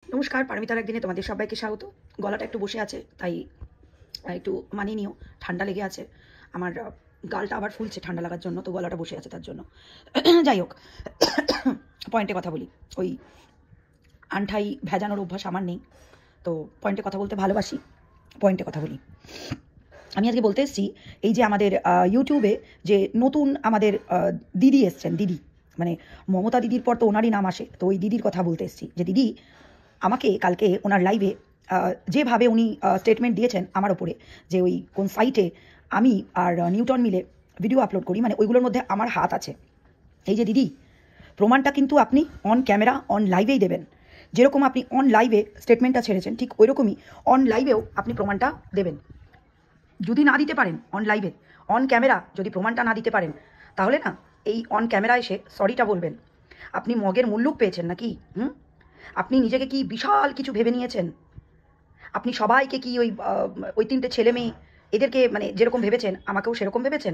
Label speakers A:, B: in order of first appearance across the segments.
A: নমস্কার, পারমিতার একদিনে তোমাদের সবাইকে স্বাগত। গলাটা একটু বসে আছে, তাই একটু মানিয়ে নিও। ঠান্ডা লেগে আছে আমার, গালটা আবার ফুলছে ঠান্ডা লাগার জন্য, তো গলাটা বসে আছে তার জন্য। যাই হোক, পয়েন্টে কথা বলি। ওই আনঠাই ভেজানোর অভ্যাস আমার নেই, তো পয়েন্টে কথা বলতে ভালোবাসি। পয়েন্টে কথা বলি। আমি আজকে বলতে এসেছি, এই যে আমাদের ইউটিউবে যে নতুন আমাদের দিদি এসছেন, দিদি মানে মমতা দিদির পর তো ওনারই নাম আসে, তো ওই দিদির কথা বলতে এসেছি। যে দিদি আমাকে কালকে ওনার লাইভে যেভাবে উনি স্টেটমেন্ট দিয়েছেন আমার ওপরে, যে ওই কোন সাইটে আমি আর নিউটন মিলে ভিডিও আপলোড করি, মানে ওইগুলোর মধ্যে আমার হাত আছে। এই যে দিদি, প্রমাণটা কিন্তু আপনি অন ক্যামেরা অন লাইভেই দেবেন। যেরকম আপনি অন লাইভে স্টেটমেন্টটা ছেড়েছেন, ঠিক ওই রকমই অন লাইভেও আপনি প্রমাণটা দেবেন। যদি না দিতে পারেন অন লাইভে, অন ক্যামেরা যদি প্রমাণটা না দিতে পারেন, তাহলে না এই অন ক্যামেরা এসে সরিটা বলবেন। আপনি মগের মুল্লুক পেয়েছেন নাকি? আপনি নিজেকে কি বিশাল কিছু ভেবে নিয়েছেন? আপনি সবাইকে কি ওই তিনটে ছেলে মেয়ে এদেরকে মানে যেরকম ভেবেছেন আমাকেও সেরকম ভেবেছেন?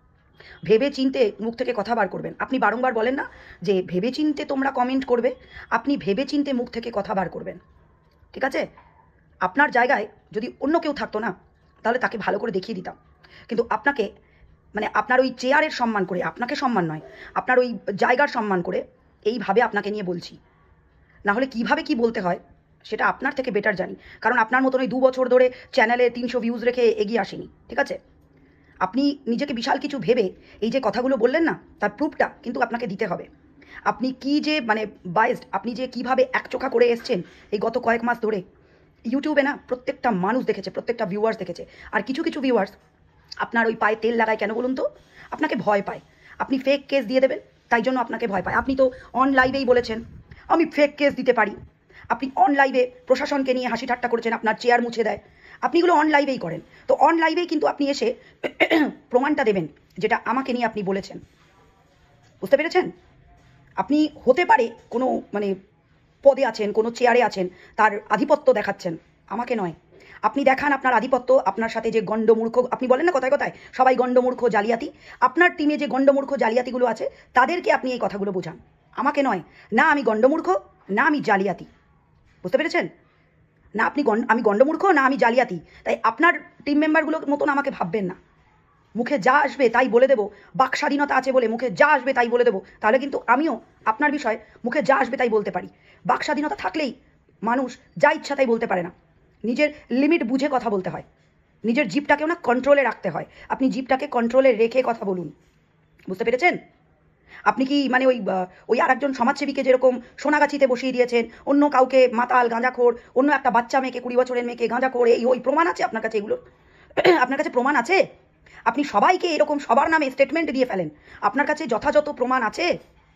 A: ভেবে চিনতে মুখ থেকে কথা বার করবেন। আপনি বারংবার বলেন না যে ভেবে চিনতে তোমরা কমেন্ট করবে? আপনি ভেবে চিনতে মুখ থেকে কথা বার করবেন, ঠিক আছে? আপনার জায়গায় যদি অন্য কেউ থাকতো না, তাহলে তাকে ভালো করে দেখিয়ে দিতাম। কিন্তু আপনাকে মানে আপনার ওই চেয়ারের সম্মান করে, আপনাকে সম্মান নয়, আপনার ওই জায়গার সম্মান করে এইভাবে আপনাকে নিয়ে বলছি। না হলে কীভাবে কি বলতে হয় সেটা আপনার থেকে বেটার জানি, কারণ আপনার মতন ওই 2 বছর ধরে চ্যানেলে 300 ভিউজ রেখে এগিয়ে আসেনি, ঠিক আছে? আপনি নিজেকে বিশাল কিছু ভেবে এই যে কথাগুলো বললেন না, তার প্রুফটা কিন্তু আপনাকে দিতে হবে। আপনি কি যে মানে বায়েসড, আপনি যে কিভাবে একচোখা করে এসছেন এই গত কয়েক মাস ধরে ইউটিউবে না, প্রত্যেকটা মানুষ দেখেছে, প্রত্যেকটা ভিউয়ার্স দেখেছে। আর কিছু কিছু ভিউয়ার্স আপনার ওই পায়ে তেল লাগায় কেন বলুন তো? আপনাকে ভয় পায় আপনি ফেক কেস দিয়ে দেবেন, তাই জন্য আপনাকে ভয় পায়। আপনি তো অন লাইভেই বলেছেন আমি ফেক কেস দিতে পারি। আপনি অন লাইভে প্রশাসনকে নিয়ে হাসি ঠাট্টা করেছেন, আপনার চেয়ার মুছে দেয়। আপনি এগুলো অন লাইভেই করেন, তো অন লাইভেই কিন্তু আপনি এসে প্রমাণটা দেবেন যেটা আমাকে নিয়ে আপনি বলেছেন। বুঝতে পেরেছেন? আপনি হতে পারে কোনো মানে পদে আছেন, কোনো চেয়ারে আছেন, তার আধিপত্য দেখাচ্ছেন, আমাকে নয়। আপনি দেখান আপনার আধিপত্য। আপনার সাথে যে গণ্ডমূর্খ, আপনি বলেন না কথায় কথায় সবাই গণ্ডমূর্খ জালিয়াতি, আপনার টিমে যে গণ্ডমূর্খ জালিয়াতিগুলো আছে তাদেরকে আপনি এই কথাগুলো বোঝান, আমাকে নয়। না আমি গণ্ডমূর্খ, না আমি জালিয়াতি। বুঝতে পেরেছেন? না আপনি আমি গণ্ডমূর্খ, না আমি জালিয়াতি। তাই আপনার টিম মেম্বারগুলোর মতন আমাকে ভাববেন না। মুখে যা আসবে তাই বলে দেবো, বাক স্বাধীনতা আছে বলে মুখে যা আসবে তাই বলে দেবো, তাহলে কিন্তু আমিও আপনার বিষয়ে মুখে যা আসবে তাই বলতে পারি। বাক স্বাধীনতা থাকলেই মানুষ যা ইচ্ছা তাই বলতে পারে না। নিজের লিমিট বুঝে কথা বলতে হয়, নিজের জিভটাকেও না কন্ট্রোলে রাখতে হয়। আপনি জিভটাকে কন্ট্রোলে রেখে কথা বলুন। বুঝতে পেরেছেন? আপনি কি মানে ওই আরেকজন সমাজসেবীকে যেরকম সোনাগাছিতে বসিয়ে দিয়েছেন, অন্য কাউকে মাতাল গাঁজাখোর, অন্য একটা বাচ্চা মেয়েকে 20 বছরের মেয়েকে গাঁজাখোর, এই ওই প্রমাণ আছে আপনার কাছে? এগুলো আপনার কাছে প্রমাণ আছে? আপনি সবাইকে এরকম সবার নামে স্টেটমেন্ট দিয়ে ফেলেন, আপনার কাছে যথাযথ প্রমাণ আছে?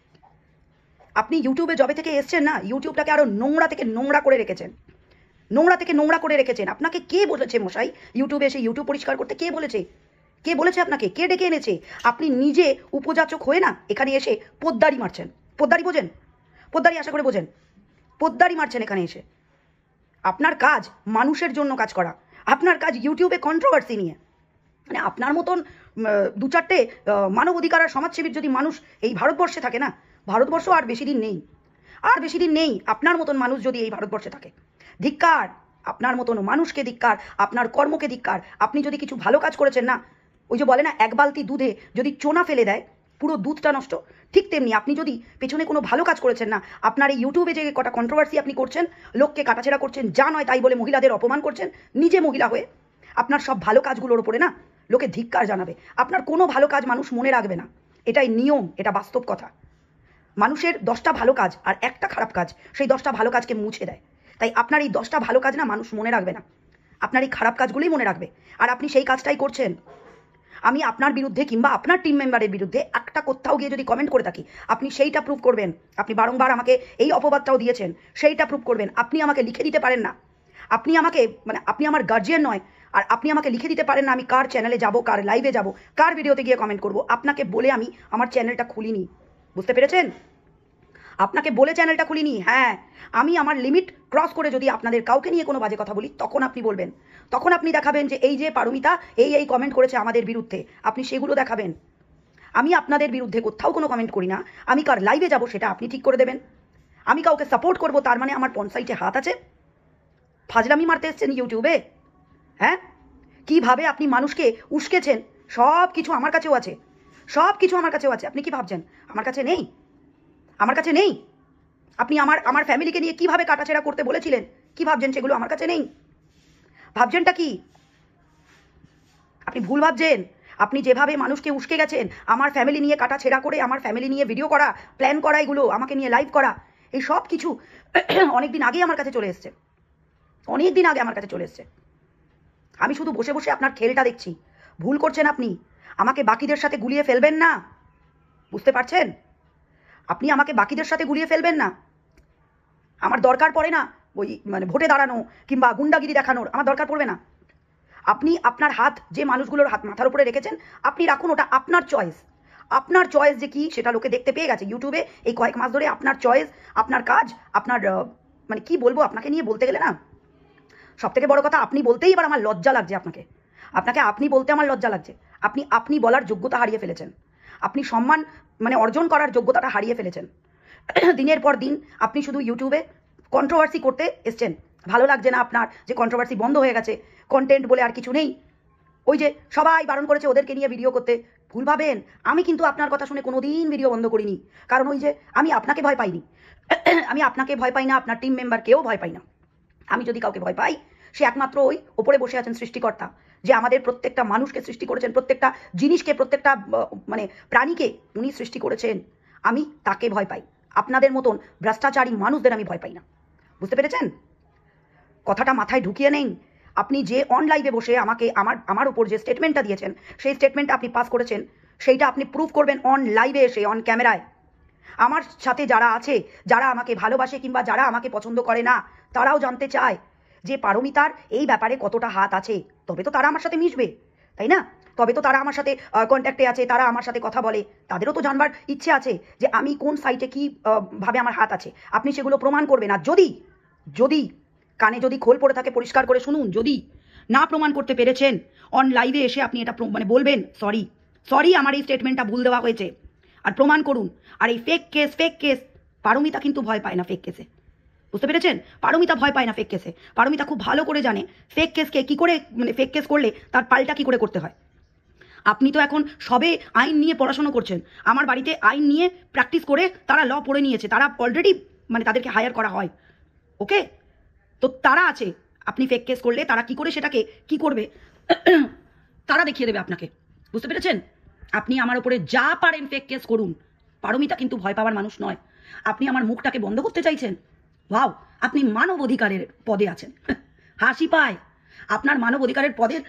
A: আপনি ইউটিউবে যবে থেকে এসছেন না, ইউটিউবটাকে আরও নোংরা থেকে নোংরা করে রেখেছেন, নোংরা থেকে নোংরা করে রেখেছেন। আপনাকে কে বলেছে মশাই ইউটিউবে এসে ইউটিউব পরিষ্কার করতে? কে বলেছে? কে বলেছে আপনাকে? কে ডেকে এনেছে? আপনি নিজে উপযাচক হয়ে না এখানে এসে পোদ্দারি মারছেন। পোদ্দারি বোঝেন? পোদ্দারি আশা করে বোঝেন। পোদ্দারি মারছেন এখানে এসে। আপনার কাজ মানুষের জন্য কাজ করা, আপনার কাজ ইউটিউবে কন্ট্রোভার্সি নিয়ে। মানে আপনার মতন 2-4টে মানব অধিকার আর সমাজসেবীর যদি মানুষ এই ভারতবর্ষে থাকে না, ভারতবর্ষ আর বেশি দিন নেই, আর বেশি দিন নেই। আপনার মতন মানুষ যদি এই ভারতবর্ষে থাকে, ধিক্কার আপনার মতন মানুষকে, ধিক্কার আপনার কর্মকে, ধিক্কার। আপনি যদি কিছু ভালো কাজ করেছেন না, ওই যে বলে না এক বালতি দুধে যদি চোনা ফেলে দেয় পুরো দুধটা নষ্ট, ঠিক তেমনি আপনি যদি পেছনে কোনো ভালো কাজ করেছেন না, আপনার এই ইউটিউবে যে কটা কন্ট্রোভার্সি আপনি করছেন, লোককে কাটাছেড়া করছেন, যা নয় তাই বলে মহিলাদের অপমান করছেন, নিজে মহিলা হয়ে আপনার সব ভালো কাজগুলোর ওপরে না লোকে ধিক্কার জানাবে। আপনার কোনো ভালো কাজ মানুষ মনে রাখবে না, এটাই নিয়ম, এটা বাস্তব কথা। মানুষের 10টা ভালো কাজ আর একটা খারাপ কাজ সেই 10টা ভালো কাজকে মুছে দেয়। তাই আপনার এই 10টা ভালো কাজ না মানুষ মনে রাখবে না, আপনার এই খারাপ কাজগুলোই মনে রাখবে, আর আপনি সেই কাজটাই করছেন। আমি আপনার বিরুদ্ধে কিংবা আপনার টিম মেম্বারের বিরুদ্ধে একটা কোথাও গিয়ে যদি কমেন্ট করে থাকি, আপনি সেইটা প্রুভ করবেন। আপনি বারংবার আমাকে এই অপবাদটাও দিয়েছেন, সেইটা প্রুভ করবেন। আপনি আমাকে লিখে দিতে পারেন না, আপনি আমাকে মানে আপনি আমার গার্জিয়ান নয়, আর আপনি আমাকে লিখে দিতে পারেন না আমি কার চ্যানেলে যাব, কার লাইভে যাব, কার ভিডিওতে গিয়ে কমেন্ট করব। আপনাকে বলে আমি আমার চ্যানেলটা খুলিনি। বুঝতে পেরেছেন? আপনাকে বলে চ্যানেলটা খুলিনি। হ্যাঁ, আমি আমার লিমিট ক্রস করে যদি আপনাদের কাউকে নিয়ে কোনো বাজে কথা বলি, তখন আপনি বলবেন, তখন আপনি দেখাবেন যে এই যে পারমিতা এই কমেন্ট করেছে আমাদের বিরুদ্ধে, আপনি সেগুলো দেখাবেন। আমি আপনাদের বিরুদ্ধে কোথাও কোনো কমেন্ট করি না, আমি কার লাইভে যাব সেটা আপনি ঠিক করে দেবেন। আমি কাউকে সাপোর্ট করবো তার মানে আমার পঞ্চায়েতে হাত আছে? ফাজলামি মারতে এসছেন ইউটিউবে? হ্যাঁ, কিভাবে আপনি মানুষকে উস্কেছেন সব কিছু আমার কাছেও আছে, সব কিছু আমার কাছেও আছে। আপনি কি ভাবছেন আমার কাছে নেই? আমার কাছে নেই? আপনি আমার ফ্যামিলিকে নিয়ে কিভাবে কাটাছেড়া করতে বলেছিলেন, কি ভাবছেন সেগুলো আমার কাছে নেই? ভাবছেনটা কি? আপনি ভুল ভাবছেন। আপনি যেভাবে মানুষকে উস্কে গেছেন, আমার ফ্যামিলি নিয়ে কাটাছেড়া করে, আমার ফ্যামিলি নিয়ে ভিডিও করা, প্ল্যান করা, এগুলো আমাকে নিয়ে লাইভ করা, এই সব কিছু অনেক দিন আগেই আমার কাছে চলে এসছে, অনেক দিন আগে আমার কাছে চলে এসছে। আমি শুধু বসে বসে আপনার খেলটা দেখছি। ভুল করছেন আপনি। আমাকে বাকিদের সাথে গুলিয়ে ফেলবেন না, বুঝতে পারছেন? আপনি আমাকে বাকিদের সাথে গুলিয়ে ফেলবেন না। আমার দরকার পড়ে না ওই মানে ভোটে দাঁড়ানো কিংবা গুন্ডাগিরি দেখানোর, আমার দরকার পড়বে না। আপনি আপনার হাত যে মানুষগুলোর হাত মাথার উপরে রেখেছেন আপনি রাখুন, ওটা আপনার চয়েস। আপনার চয়েস যে কি সেটা লোকে দেখতে পেয়ে গেছে ইউটিউবে এই কয়েক মাস ধরে। আপনার চয়েস, আপনার কাজ, আপনার মানে কি বলবো আপনাকে নিয়ে বলতে গেলে না, সব থেকে বড় কথা আপনি বলতেই এবার আমার লজ্জা লাগছে। আপনাকে আপনি বলতে আমার লজ্জা লাগছে। আপনি বলার যোগ্যতা হারিয়ে ফেলেছেন। আপনি সম্মান মানে অর্জন করার যোগ্যতাটা হারিয়ে ফেলেছেন। দিনের পর দিন আপনি শুধু ইউটিউবে কন্ট্রোভার্সি করতে এসছেন। ভালো লাগছে না আপনার যে কন্ট্রোভার্সি বন্ধ হয়ে গেছে, কন্টেন্ট বলে আর কিছু নেই। ওই যে সবাই বারণ করেছে ওদেরকে নিয়ে ভিডিও করতে, ভুল ভাবেন। আমি কিন্তু আপনার কথা শুনে কোনোদিন ভিডিও বন্ধ করিনি, কারণ ওই যে আমি আপনাকে ভয় পাইনি। আমি আপনাকে ভয় পাই না, আপনার টিম মেম্বারকেও ভয় পাই না। আমি যদি কাউকে ভয় পাই সে একমাত্র ওই ওপরে বসে আছেন সৃষ্টিকর্তা, যে আমাদের প্রত্যেকটা মানুষকে সৃষ্টি করেছেন, প্রত্যেকটা জিনিসকে, প্রত্যেকটা মানে প্রাণীকে উনি সৃষ্টি করেছেন। আমি তাকে ভয় পাই। আপনাদের মতন ভ্রষ্টাচারী মানুষদের আমি ভয় পাই না, বুঝতে পেরেছেন? কথাটা মাথায় ঢুকিয়ে নেন। আপনি যে অন লাইভে বসে আমাকে আমার উপর যে স্টেটমেন্টটা দিয়েছেন সেই স্টেটমেন্টটা আপনি পাস করেছেন, সেইটা আপনি প্রুভ করবেন অন লাইভে এসে, অন ক্যামেরায়। আমার সাথে যারা আছে, যারা আমাকে ভালোবাসে কিংবা যারা আমাকে পছন্দ করে না, তারাও জানতে চায় যে পারমিতার এই ব্যাপারে কতটা হাত আছে। তবে তো তারা আমার সাথে মিশবে, তাই না? তবে তো তারা আমার সাথে কন্ট্যাক্টে আছে, তারা আমার সাথে কথা বলে। তাদেরও তো জানবার ইচ্ছে আছে যে আমি কোন সাইটে কী ভাবে আমার হাত আছে। আপনি সেগুলো প্রমাণ করবেন। আর যদি কানে যদি খোল পড়ে থাকে পরিষ্কার করে শুনুন, যদি না প্রমাণ করতে পেরেছেন অন লাইভে এসে আপনি এটা মানে বলবেন সরি আমার এই স্টেটমেন্টটা ভুল দেওয়া হয়েছে, আর প্রমাণ করুন। আর এই ফেক কেস পারমিতা কিন্তু ভয় পায় না ফেক কেসে, বুঝতে পেরেছেন? পারমিতা ভয় পায় না ফেক কেসে। পারমিতা খুব ভালো করে জানে ফেক কেসকে কী করে, মানে ফেক কেস করলে তার পাল্টা কী করে করতে হয়। আপনি তো এখন সবে আইন নিয়ে পড়াশোনা করছেন। আমার বাড়িতে আইন নিয়ে প্র্যাকটিস করে তারা ল পড়ে নিয়েছে, তারা অলরেডি মানে তাদেরকে হায়ার করা হয়, ওকে? তো তারা আছে। আপনি ফেক কেস করলে তারা কি করে সেটাকে কি করবে তারা দেখিয়ে দেবে আপনাকে, বুঝতে পেরেছেন? আপনি আমার উপরে যা পারেন ফেক কেস করুন, পারমিতা কিন্তু ভয় পাওয়ার মানুষ নয়। আপনি আমার মুখটাকে বন্ধ করতে চাইছেন? ওয়াও, আপনি মানব অধিকারের পদে আছেন। হাসি পায় আপনার মানব অধিকারের পদের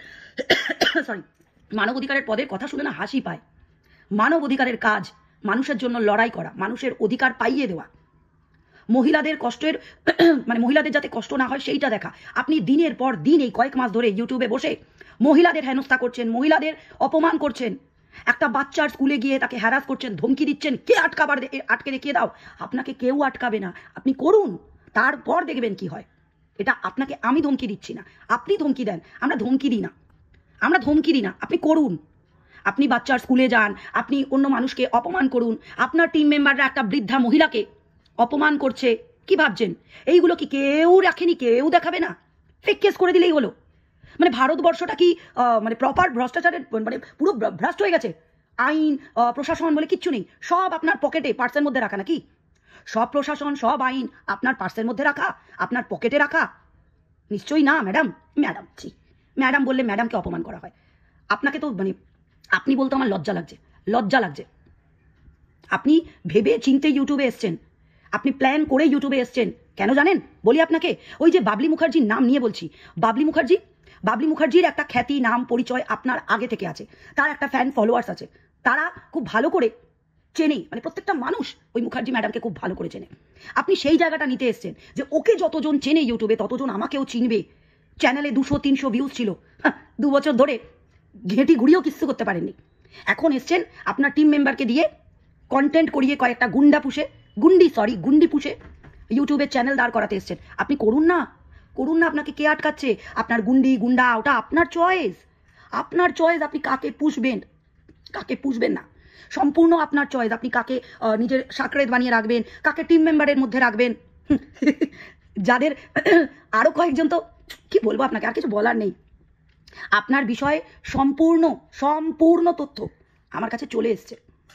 A: মানব অধিকারের পদের কথা শুনে না হাসি পায়। মানব অধিকারের কাজ মানুষের জন্য লড়াই করা, মানুষের অধিকার পাইয়ে দেওয়া, মহিলাদের কষ্টের মানে মহিলাদের যাতে কষ্ট না হয় সেইটা দেখা। আপনি দিনের পর দিন এই কয়েক মাস ধরে ইউটিউবে বসে মহিলাদের হেনস্থা করছেন, মহিলাদের অপমান করছেন। একটা বাচ্চার স্কুলে গিয়ে তাকে হ্যারাস করছেন, ধমকি দিচ্ছেন, কে আটকে দেখিয়ে দাও। আপনাকে কেউ আটকাবে না, আপনি করুন, তারপর দেখবেন কি হয়। এটা আপনাকে আমি ধমকি দিচ্ছি না, আপনি ধমকি দেন। আমরা ধমকি দিই না, আপনি করুন। আপনি বাচ্চার স্কুলে যান, আপনি অন্য মানুষকে অপমান করুন। আপনার টিম মেম্বাররা একটা বৃদ্ধা মহিলাকে অপমান করছে, কি ভাবছেন এইগুলো কি কেউ রাখেনি, কেউ দেখাবে না? ফেক কেস করে দিলেই হলো। মানে ভারতবর্ষটা কি মানে প্রপার ভ্রষ্টাচারের মানে পুরো ভ্রষ্ট হয়ে গেছে? আইন প্রশাসন বলে কিচ্ছু নেই, সব আপনার পকেটে পার্সের মধ্যে রাখা নাকি? সব প্রশাসন সব আইন আপনার পার্সের মধ্যে রাখা, আপনার পকেটে রাখা? নিশ্চয়ই না ম্যাডাম। ম্যাডাম বললে ম্যাডামকে অপমান করা হয়। আপনাকে তো মানে আপনি বলতে আমার লজ্জা লাগছে। আপনি ভেবে চিনতে ইউটিউবে এসছেন, আপনি প্ল্যান করে ইউটিউবে এসছেন। কেন জানেন? বলি আপনাকে। ওই যে বাবলি মুখার্জির নাম নিয়ে বলছি। বাবলি মুখার্জির একটা খ্যাতি, নাম, পরিচয় আপনার আগে থেকে আছে। তার একটা ফ্যান ফলোয়ার্স আছে, তারা খুব ভালো করে চেনে, মানে প্রত্যেকটা মানুষ ওই মুখার্জি ম্যাডামকে খুব ভালো করে চেনে। আপনি সেই জায়গাটা নিতে এসছেন যে ওকে যতজন চেনে ইউটিউবে ততজন আমাকেও চিনবে। চ্যানেলে 200-300 ভিউজ ছিল, 2 বছর ধরে ঘেঁটি ঘুরিয়েও কিচ্ছু করতে পারেননি। এখন এসছেন আপনার টিম মেম্বারকে দিয়ে কন্টেন্ট করিয়ে কয়েকটা গুন্ডি পুষে ইউটিউবের চ্যানেল দাঁড় করাতে এসছেন। আপনি করুন না, আপনাকে কে আটকাচ্ছে? আপনার গুন্ডা ওটা আপনার চয়েস। আপনি কাকে পুষবেন না। সম্পূর্ণ আপনার চয়েস, আপনি কাকে নিজের সাকরেত বানিয়ে রাখবেন, কাকে টিম মেম্বারের মধ্যে রাখবেন। যাদের আরও কয়েকজন তো কি বলবো আপনাকে, আর কিছু বলার নেই। আপনার বিষয়ে সম্পূর্ণ সম্পূর্ণ তথ্য আমার কাছে চলে এসছে।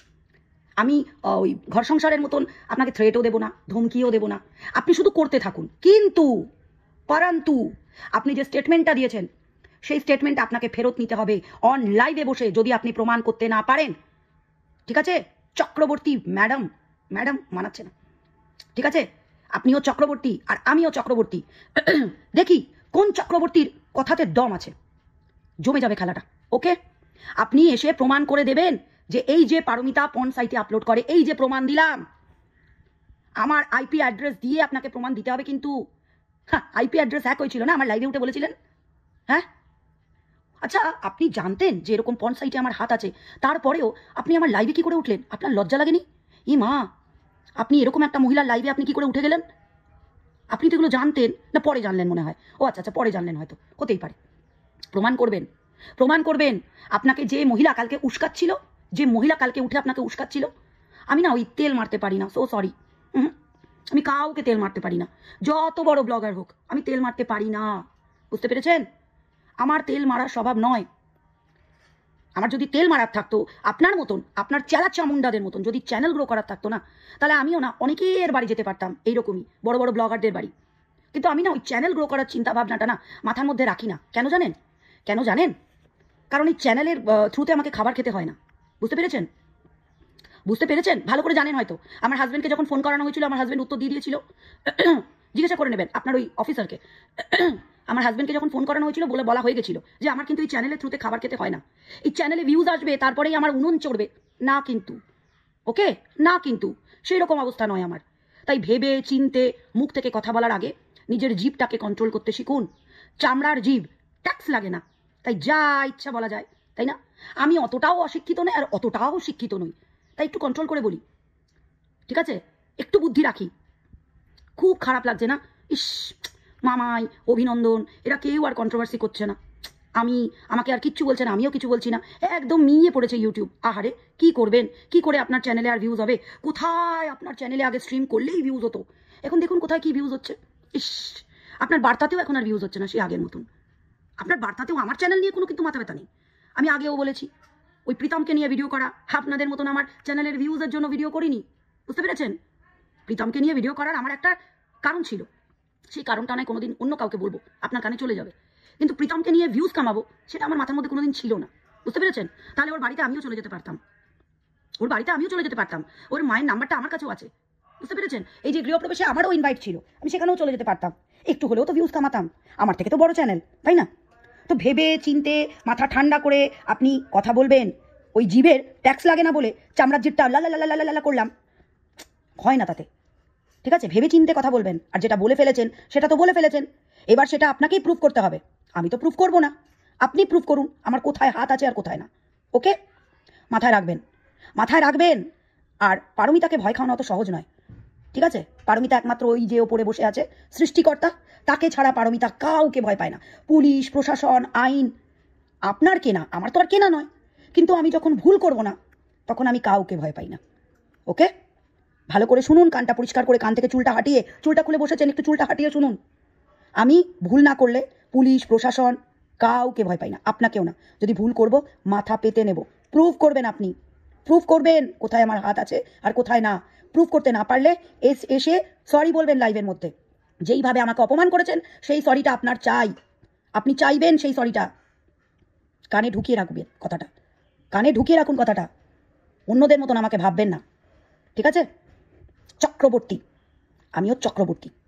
A: আমি ওই ঘর সংসারের মতন আপনাকে থ্রেটও দেবো না, ধমকিও দেবো না, আপনি শুধু করতে থাকুন। কিন্তু পরন্তু আপনি যে স্টেটমেন্টটা দিয়েছেন সেই স্টেটমেন্ট আপনাকে ফেরত নিতে হবে অন লাইভে বসে, যদি আপনি প্রমাণ করতে না পারেন। ঠিক আছে চক্রবর্তী ম্যাডাম, ম্যাডাম মানাচ্ছে না, ঠিক আছে? আপনিও চক্রবর্তী আর আমিও চক্রবর্তী। দেখি কোন চক্রবর্তীর কথাতে দম আছে, জমে যাবে খেলাটা। ওকে, আপনি এসে প্রমাণ করে দেবেন যে এই যে পারমিতা পর্ন সাইটে আপলোড করে, এই যে প্রমাণ দিলাম, আমার আইপি অ্যাড্রেস দিয়ে আপনাকে প্রমাণ দিতে হবে। কিন্তু হ্যাঁ, আইপি অ্যাড্রেস হ্যাক হয়েছিল না, আমার লাইভে উঠে বলেছিলেন। হ্যাঁ, আচ্ছা আপনি জানতেন যে এরকম পর্ন সাইটে আমার হাত আছে, তারপরেও আপনি আমার লাইভে কি করে উঠলেন? আপনার লজ্জা লাগেনি? ই মা, আপনি এরকম একটা মহিলার লাইভে আপনি কি করে উঠে গেলেন? আপনি তো এগুলো জানতেন না, পরে জানলেন মনে হয়। ও আচ্ছা আচ্ছা, পরে জানলেন হয়তো, হতেই পারে। প্রমাণ করবেন, প্রমাণ করবেন। আপনাকে যে মহিলা কালকে উস্কাচ্ছিল, যে মহিলা কালকে উঠে আপনাকে উস্কাচ্ছিল, আমি না ওই তেল মারতে পারি না, সো সরি। আমি কাউকে তেল মারতে পারি না, যত বড় ব্লগার হোক আমি তেল মারতে পারি না, বুঝতে পেরেছেন? আমার তেল মারার স্বভাব নয়। আমার যদি তেল মারার থাকতো, আপনার মতন, আপনার চেলা চামুন্ডাদের মতন যদি চ্যানেল গ্রো করার থাকতো না, তাহলে আমিও না অনেকের বাড়ি যেতে পারতাম, এইরকমই বড় বড় ব্লগারদের বাড়ি। কিন্তু আমি না ওই চ্যানেল গ্রো করার চিন্তা ভাবনাটা না মাথার মধ্যে রাখি না। কেন জানেন? কেন জানেন? কারণ এই চ্যানেলের থ্রুতে আমাকে খাবার খেতে হয় না, বুঝতে পেরেছেন? বুঝতে পেরেছেন? ভালো করে জানেন হয়তো। আমার হাজব্যান্ডকে যখন ফোন করানো হয়েছিল, আমার হাজব্যান্ড উত্তর দিয়ে দিয়েছিল, জিজ্ঞাসা করে নেবেন আপনার ওই অফিসারকে। আমার হাজব্যান্ডকে যখন ফোন করানো হয়েছিল বলা হয়ে গেছিল যে আমার কিন্তু এই চ্যানেলের থ্রুতে খাবার খেতে হয় না, এই চ্যানেলে ভিউজ আসবে তারপরেই আমার উনুন চড়বে না, কিন্তু ওকে না, কিন্তু সেই রকম অবস্থা নয় আমার। তাই ভেবে চিনতে মুখ থেকে কথা বলার আগে নিজের জিভটাকে কন্ট্রোল করতে শিখুন। চামড়ার জিভ, ট্যাক্স লাগে না, তাই যা ইচ্ছা বলা যায়, তাই না? আমি অতটাও অশিক্ষিত নই আর অতটাও শিক্ষিত নই, তাই একটু কন্ট্রোল করে বলি, ঠিক আছে? একটু বুদ্ধি রাখি। খুব খারাপ লাগছে না? ইস, মামাই, অভিনন্দন, এরা কেউ আর কন্ট্রোভার্সি করছে না, আমাকে আর কিচ্ছু বলছে না, আমিও কিছু বলছি না, একদম মিয়ে পড়েছে ইউটিউব। আহারে, কি করবেন? কি করে আপনার চ্যানেলে আর ভিউজ হবে? কোথায় আপনার চ্যানেলে আগে স্ট্রিম করলেই ভিউজ হতো, এখন দেখুন কোথায় কি ভিউজ হচ্ছে। ইস, আপনার বার্তাতেও এখন আর ভিউজ হচ্ছে না সেই আগের মতন। আপনার বার্তাতেও আমার চ্যানেল নিয়ে কোনো কিন্তু মাথা ব্যথা নেই। আমি আগেও বলেছি, ওই প্রীতমকে নিয়ে ভিডিও করা, আপনাদের মতন আমার চ্যানেলের ভিউজের জন্য ভিডিও করিনি, বুঝতে পেরেছেন? প্রীতমকে নিয়ে ভিডিও করার আমার একটা কারণ ছিল, সেই কারণটা নয় কোনোদিন অন্য কাউকে বলবো, আপনার কানে চলে যাবে। কিন্তু প্রীতমকে নিয়ে ভিউজ কামাবো সেটা আমার মাথার মধ্যে কোনোদিন ছিল না, বুঝতে পেরেছেন? তাহলে ওর বাড়িতে আমিও চলে যেতে পারতাম, ওর বাড়িতে আমিও চলে যেতে পারতাম, ওর মায়ের নাম্বারটা আমার কাছেও আছে, বুঝতে পেরেছেন? এই যে গৃহপ্রবেশে আমারও ইনভাইট ছিল, আমি সেখানেও চলে যেতে পারতাম, একটু হলেও তো ভিউজ কামাতাম, আমার থেকে তো বড় চ্যানেল, তাই না? তো ভেবে চিনতে মাথা ঠান্ডা করে আপনি কথা বলবেন। ওই জীবের ট্যাক্স লাগে না বলে চামড়ার জিভটা লালা করলাম, হয় না তাতে, ঠিক আছে? ভেবে চিনতে কথা বলবেন, আর যেটা বলে ফেলেছেন সেটা তো বলে ফেলেছেন, এবার সেটা আপনাকেই প্রুফ করতে হবে, আমি তো প্রুফ করব না, আপনি প্রুফ করুন আমার কোথায় হাত আছে আর কোথায় না। ওকে, মাথায় রাখবেন, মাথায় রাখবেন। আর পারমিতাকে ভয় খাওয়ানো অত সহজ নয়, ঠিক আছে? পারমিতা একমাত্র ওই যে ওপরে বসে আছে সৃষ্টিকর্তা, তাকে ছাড়া পারমিতা কাউকে ভয় পায় না। পুলিশ প্রশাসন আইন আপনার কেনা, আমার তো আর কেনা নয়, কিন্তু আমি যখন ভুল করব না তখন আমি কাউকে ভয় পাই না। ওকে, ভালো করে শুনুন, কানটা পরিষ্কার করে, কান থেকে চুলটা হাঁটিয়ে, চুলটা খুলে বসেছেন, একটু চুলটা হাঁটিয়ে শুনুন। আমি ভুল না করলে পুলিশ প্রশাসন কাউকে ভয় পাই না, আপনাকেও না। যদি ভুল করব মাথা পেতে নেব, প্রুফ করবেন আপনি, প্রুফ করবেন কোথায় আমার হাত আছে আর কোথায় না। প্রুফ করতে না পারলে এসে সরি বলবেন লাইভের মধ্যে, যেইভাবে আমাকে অপমান করেছেন সেই সরিটা আপনার চাই, আপনি চাইবেন সেই সরিটা। কানে ঢুকিয়ে রাখবেন কথাটা, কানে ঢুকিয়ে রাখুন কথাটা, অন্যদের মতন আমাকে ভাববেন না, ঠিক আছে? চক্রবর্তী, আমিও চক্রবর্তী।